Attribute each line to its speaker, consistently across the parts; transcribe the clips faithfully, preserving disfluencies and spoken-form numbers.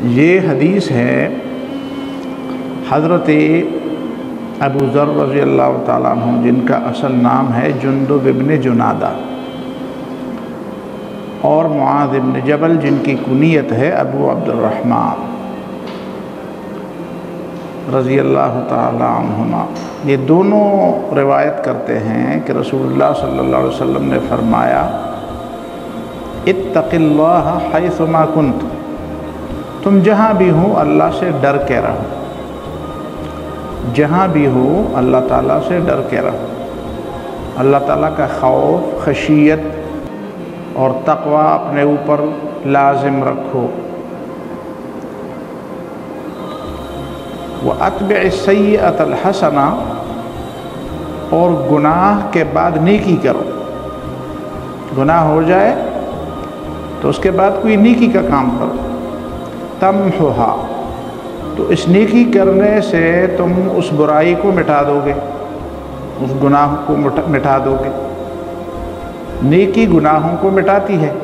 Speaker 1: یہ حدیث ہے حضرت ابو ذر رضی اللہ تعالیٰ عنہ، جن کا اصل نام ہے جندب ابن جنادہ، اور معاذ ابن جبل جن کی کنیت ہے ابو عبد الرحمن رضی اللہ تعالیٰ عنہما۔ یہ دونوں روایت کرتے ہیں کہ رسول اللہ صلی اللہ علیہ وسلم نے فرمایا اتق اللہ حیثما کنت، تم جہاں بھی ہو اللہ سے ڈر کے رہو، جہاں بھی ہو اللہ تعالیٰ سے ڈر کے رہو، اللہ تعالیٰ کا خوف، خشیت اور تقوی اپنے اوپر لازم رکھو۔ وَأَتْبِعِ السَّيِّئَةَ الْحَسَنَةَ، اور گناہ کے بعد نیکی کرو۔ گناہ ہو جائے تو اس کے بعد کوئی نیکی کا کام کرو، تَمْحُهَا، تو اس نیکی کرنے سے تم اس برائی کو مٹا دو گے، اس گناہ کو مٹا دو گے۔ نیکی گناہوں کو مٹاتی ہے۔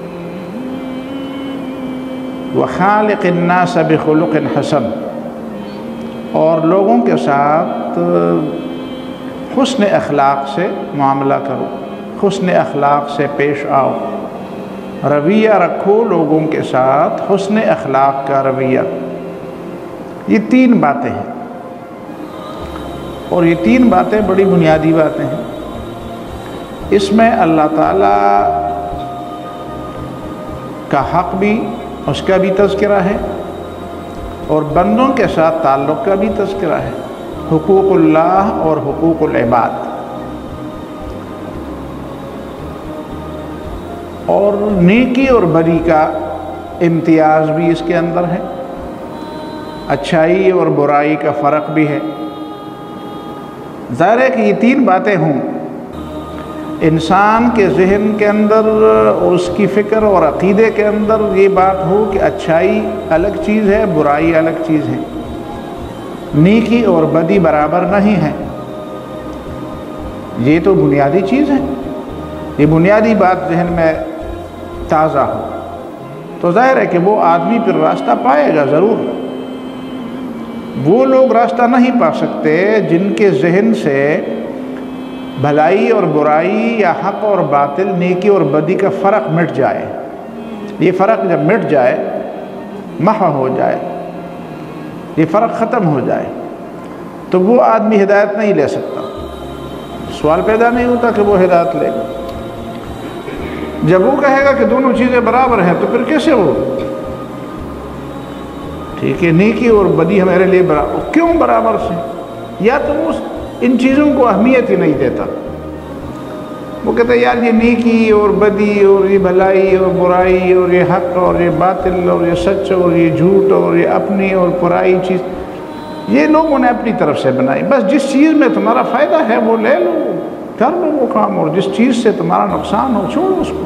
Speaker 1: وَخَالِقِ النَّاسَ بِخُلُقٍ حَسَنٍ، اور لوگوں کے ساتھ حسن اخلاق سے معاملہ کرو، حسن اخلاق سے پیش آؤ، رویہ رکھو لوگوں کے ساتھ حسن اخلاق کا رویہ۔ یہ تین باتیں ہیں، اور یہ تین باتیں بڑی بنیادی باتیں ہیں۔ اس میں اللہ تعالیٰ کا حق بھی، اس کا بھی تذکرہ ہے، اور بندوں کے ساتھ تعلق کا بھی تذکرہ ہے، حقوق اللہ اور حقوق العباد، اور نیکی اور بدی کا امتیاز بھی اس کے اندر ہے، اچھائی اور برائی کا فرق بھی ہے۔ ظاہر ہے کہ یہ تین باتیں ہوں، انسان کے ذہن کے اندر اور اس کی فکر اور عقیدے کے اندر یہ بات ہو کہ اچھائی الگ چیز ہے، برائی الگ چیز ہے، نیکی اور بدی برابر نہیں ہے، یہ تو بنیادی چیز ہے۔ یہ بنیادی بات ذہن میں تازہ ہو تو ظاہر ہے کہ وہ آدمی پھر راستہ پائے گا ضرور۔ وہ لوگ راستہ نہیں پا سکتے جن کے ذہن سے بھلائی اور برائی یا حق اور باطل، نیکی اور بدی کا فرق مٹ جائے۔ یہ فرق جب مٹ جائے، محو ہو جائے، یہ فرق ختم ہو جائے، تو وہ آدمی ہدایت نہیں لے سکتا۔ سوال پیدا نہیں ہوتا کہ وہ ہدایت لے گا۔ جب وہ کہے گا کہ دونوں چیزیں برابر ہیں تو پھر کیسے ہو؟ ٹھیک ہے، نیکی اور بدی ہمارے لیے برابر، کیوں برابر سے؟ یا تو وہ ان چیزوں کو اہمیت ہی نہیں دیتا، وہ کہتا ہے یار یہ نیکی اور بدی اور یہ بھلائی اور برائی اور یہ حق اور یہ باطل اور یہ سچ اور یہ جھوٹ اور یہ اپنی اور پرائی چیز، یہ لوگوں نے اپنی طرف سے بنائی۔ بس جس چیز میں تمہارا فائدہ ہے وہ لے لو، کر لو وہ کام، اور جس چیز سے تمہارا نقصان ہو چھوڑو اس کو۔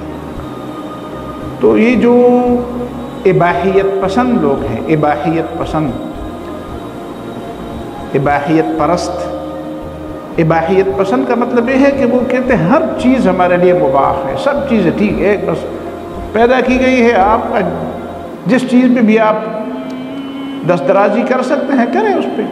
Speaker 1: تو یہ جو اباحیت پسند لوگ ہیں، اباحیت پسند، اباحیت پرست، اباحیت پسند کا مطلب یہ ہے کہ وہ کہتے ہیں ہر چیز ہمارے لیے مباح ہے، سب چیزیں ٹھیک ہے، بس پیدا کی گئی ہے، آپ جس چیز پہ بھی آپ دسترازی کر سکتے ہیں کریں اس پہ،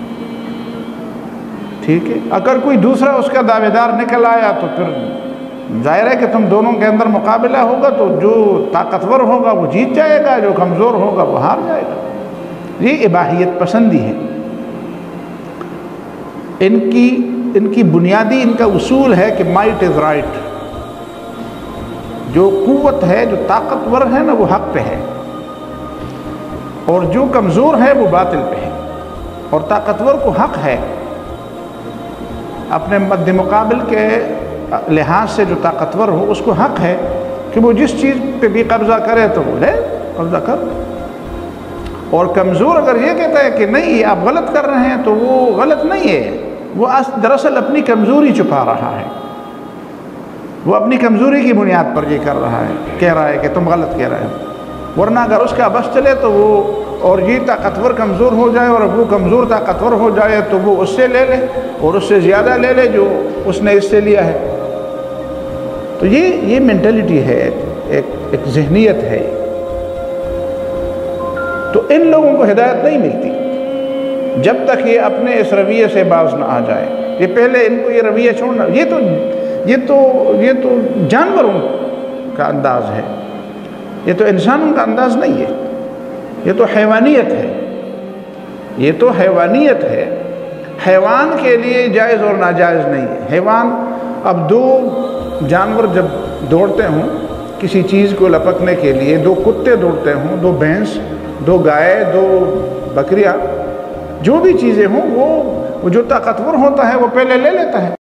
Speaker 1: ٹھیک ہے۔ اگر کوئی دوسرا اس کا دعوے دار نکل آیا تو پھر ظاہر ہے کہ تم دونوں کے اندر مقابلہ ہوگا، تو جو طاقتور ہوگا وہ جیت جائے گا، جو کمزور ہوگا وہ ہار جائے گا۔ یہ اباحیت پسندی ہے۔ ان کی ان کی بنیادی ان کا اصول ہے کہ مائٹ از رائٹ، جو قوت ہے، جو طاقتور ہے نا وہ حق پہ ہے، اور جو کمزور ہے وہ باطل پہ ہے، اور طاقتور کو حق ہے اپنے مد مقابل کے لحاظ سے، جو طاقتور ہو اس کو حق ہے کہ وہ جس چیز پہ بھی قبضہ کرے تو وہ لے، قبضہ کر۔ اور کمزور اگر یہ کہتا ہے کہ نہیں آپ غلط کر رہے ہیں تو وہ غلط نہیں ہے، وہ دراصل اپنی کمزوری چھپا رہا ہے، وہ اپنی کمزوری کی بنیاد پر یہ کر رہا ہے، کہہ رہا ہے کہ تم غلط کہہ رہے ہو۔ ورنہ اگر اس کا بس چلے تو وہ، اور یہ طاقتور کمزور ہو جائے اور وہ کمزور طاقتور ہو جائے تو وہ اس سے لے لے اور اس سے زیادہ لے لے جو اس نے اس سے لیا ہے۔ تو یہ یہ مینٹلٹی ہے، ایک ایک ذہنیت ہے۔ تو ان لوگوں کو ہدایت نہیں ملتی جب تک یہ اپنے اس رویے سے باز نہ آ جائے. یہ پہلے ان کو یہ رویہ چھوڑنا، یہ تو یہ تو یہ تو جانوروں کا انداز ہے، یہ تو انسانوں کا انداز نہیں ہے، یہ تو حیوانیت ہے، یہ تو حیوانیت ہے. حیوان کے لیے جائز اور ناجائز نہیں ہے. حیوان اب دو جانور جب دوڑتے ہوں کسی چیز کو لپکنے کے لیے، دو کتے دوڑتے ہوں، دو بھینس، دو گائے، دو بکریاں، جو بھی چیزیں ہوں وہ جو طاقتور ہوتا ہے وہ پہلے لے لیتا ہے.